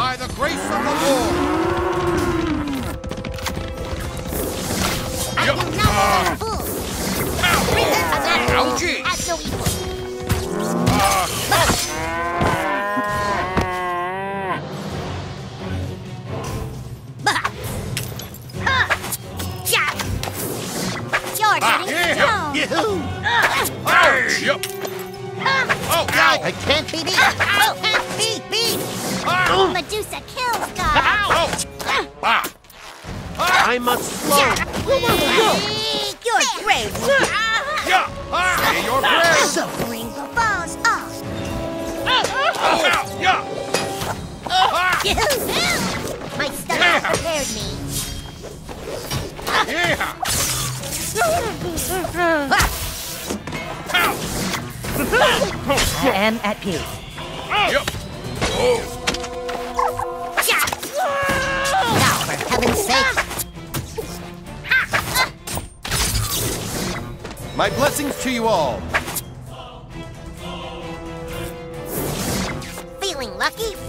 By the grace of the Lord. I do not fool. Ouchie! Has no equal. You're getting down. Yep. Oh, ow! I can't be beat. Can't be beat. Medusa kills God. I must slow. You're great. Say your prayers. Suffering falls off. My stomach prepared me. I am at peace. Now, for heaven's sake. My blessings to you all. Feeling lucky?